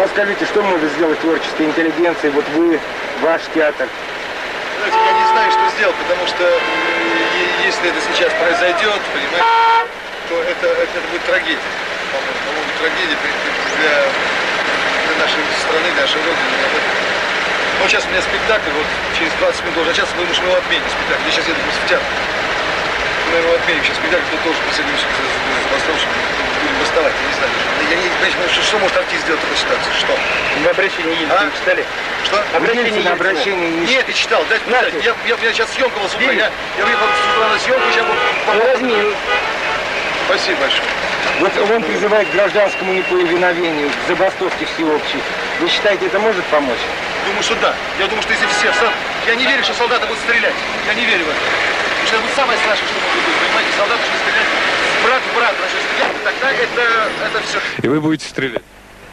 Ну, скажите, что может сделать творческая интеллигенция, вот вы, ваш театр? Знаете, я не знаю, что сделать, потому что если это сейчас произойдет, понимаете, то это будет трагедия. По-моему, трагедия для нашей страны, для нашей Родины. Вот сейчас у меня спектакль, вот через 20 минут должен начаться, мы его отменим спектакль. Я сейчас еду просто в театр. Мы его отменим сейчас спектакль, то тоже присоединюсь к забастовщикам, будем бастовать, я не знаю. Я не понимаю, что может артист сделать в такой ситуации, что? Вы обращение Ельцина читали? Что? Обращение Ельцина. Нет, я читал, дайте почитать. Я сейчас съемка была с утра, я уехал с утра на съемку, сейчас буду... Возьми. Спасибо большое. Вот он призывает к гражданскому неповиновению, к забастовке всеобщей. Вы считаете, это может помочь? Думаю, что да. Я думаю, что если все... Я не верю, что солдаты будут стрелять. Я не верю в это. Потому что это будет самое страшное, что может быть. Понимаете, солдаты начнут стрелять. Брат в брата начнут стрелять. Тогда это все. И вы будете стрелять?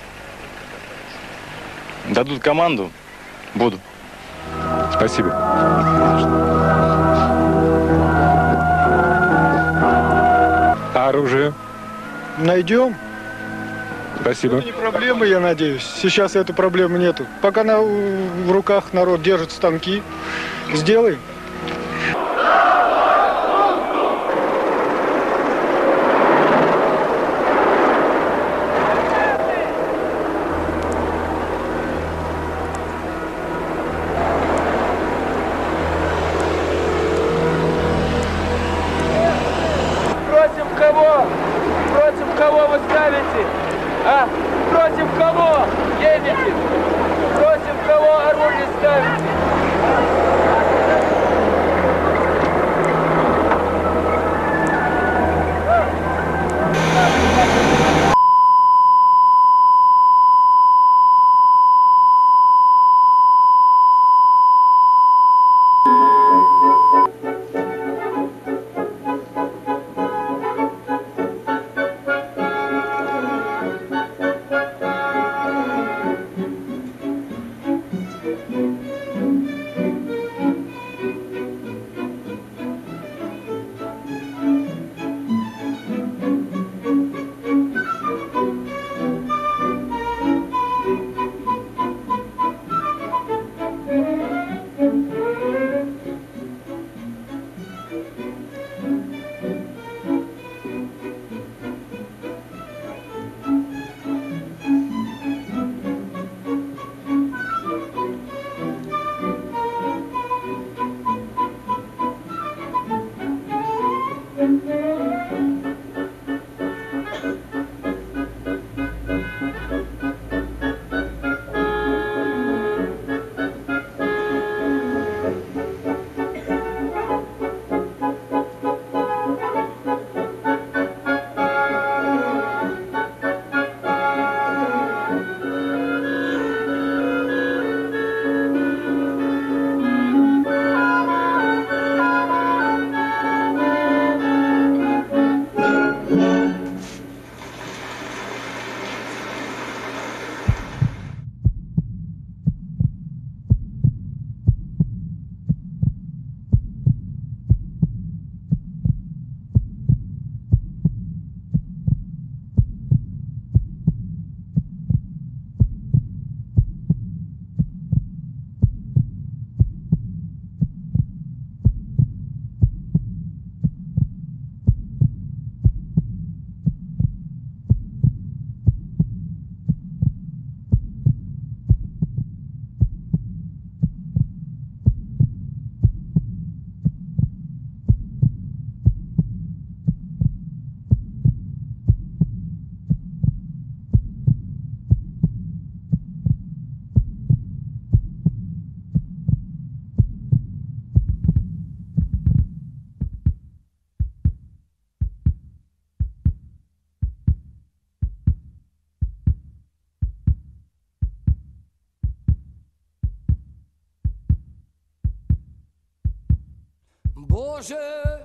Дадут команду? Буду. Спасибо. А оружие? Найдем. Спасибо. Это не проблема, я надеюсь. Сейчас этой проблемы нету. Пока в руках народ держит станки, сделаем. Против кого? Против кого вы ставите? А? Против кого едете? Против кого оружие ставите? Боже,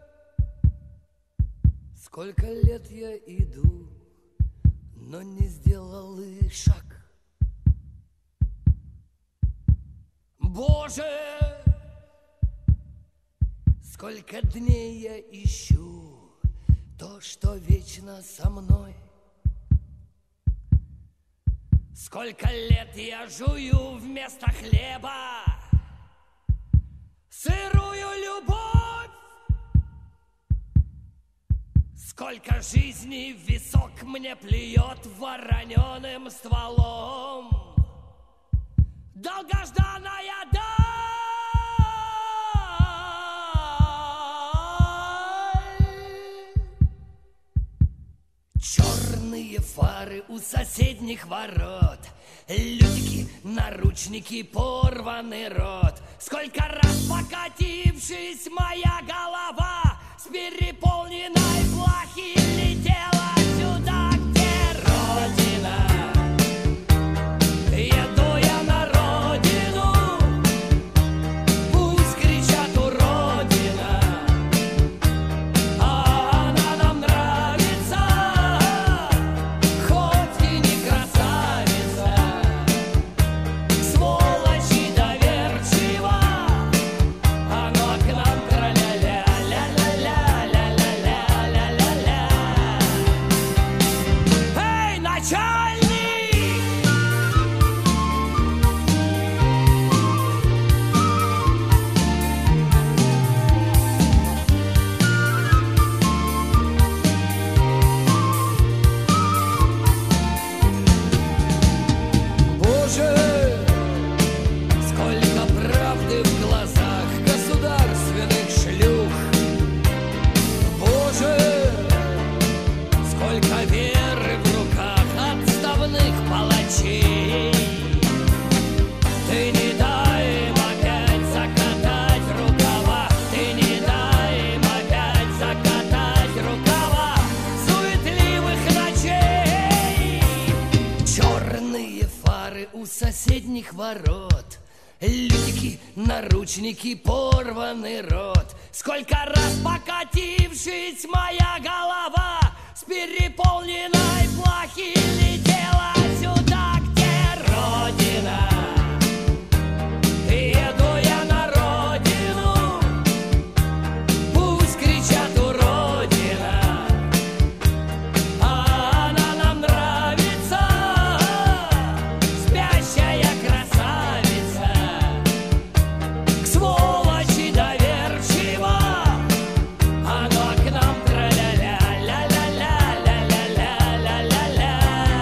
сколько лет я иду, но не сделал и шаг. Боже, сколько дней я ищу то, что вечно со мной. Сколько лет я жую вместо хлеба сырую любовь. Сколько жизней в висок мне плюет вороненым стволом долгожданная даль. Черные фары у соседних ворот, лютики, наручники, порванный рот. Сколько раз покатившись, моя голова с переполненной плахи летела сюда, где родина. Еду я на родину, пусть кричат уродина, а она нам нравится, хоть и не красавица, сволочь и доверчива, оно к нам тра-ля-ля, ля-ля-ля-ля-ля-ля-ля-ля-ля. Эй, начальник! Боже, сколько правды в глазах государственных шлюх. Боже, сколько веры в руках отставных палачей. Ты не дай им опять закатать рукава, ты не дай им опять закатать рукава суетливых ночей. Черные фары у соседних ворот, лютики, наручники, порванный рот. Сколько раз покатившись, моя голова с переполненной плахи летела сюда, где родина. Еду я на родину, пусть кричат уродина, а она нам нравится, спящая красавица, к сволочи доверчива, оно к нам тра-ля-ля, ля-ля-ля-ля-ля-ля-ля-ля-ля.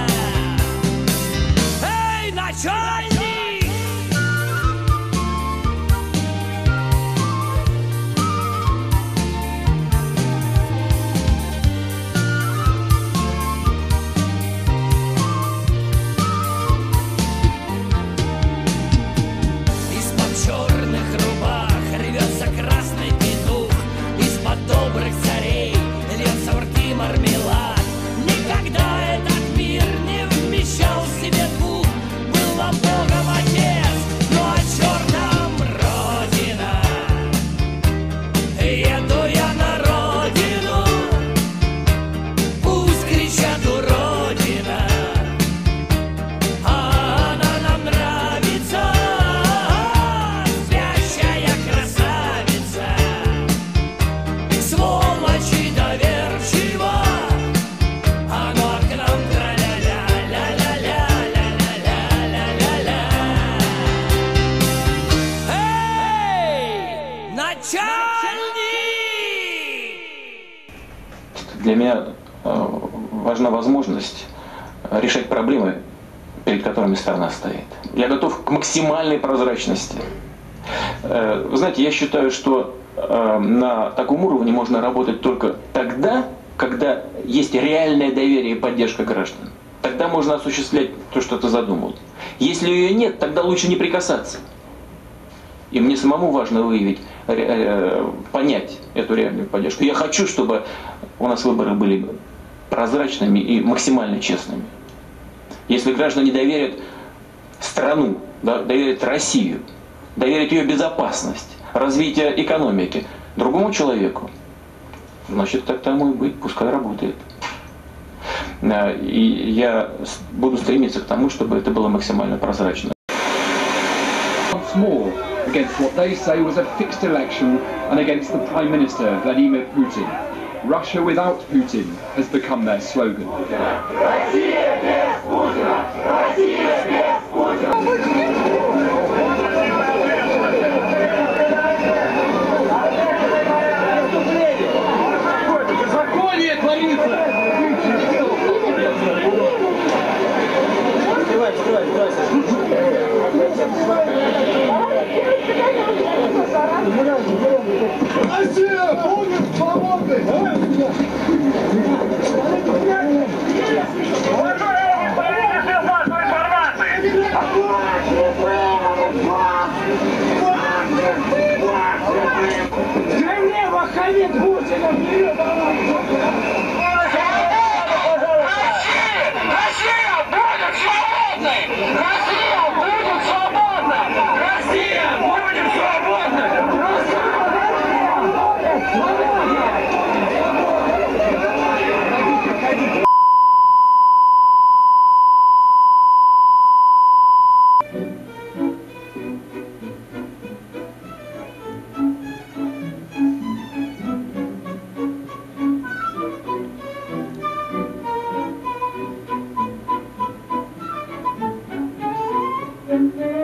Эй, начальник! Из-под черных рубах рвется красный петух, из-под добрых царей льется в рты мармелад. Никогда этот мир не вмещал в себе двух. Был вам Богом отец, но о черном родина. Еду я на родину, пусть кричат уродина, а она нам нравится, спящая красавица, сволочь и доверчива, оно к нам тра-ля-ля, ля-ля-ля-ля-ля-ля-ля-ля-ля. Эй, начальник! Для меня важна возможность решать проблемы, перед которыми страна стоит. Я готов к максимальной прозрачности. Вы знаете, я считаю, что на таком уровне можно работать только тогда, когда есть реальное доверие и поддержка граждан. Тогда можно осуществлять то, что ты задумал. Если ее нет, тогда лучше не прикасаться. И мне самому важно выявить, понять эту реальную поддержку. Я хочу, чтобы у нас выборы были прозрачными и максимально честными. Если граждане доверят страну, доверят Россию, доверят ее безопасность, развитие экономики другому человеку, значит, так тому и быть, пускай работает. И я буду стремиться к тому, чтобы это было максимально прозрачно. Once more against what they say was a fixed election and against the Prime Minister, Vladimir Putin. Russia without Putin has become their slogan. Россия без Путина! Россия Thank you.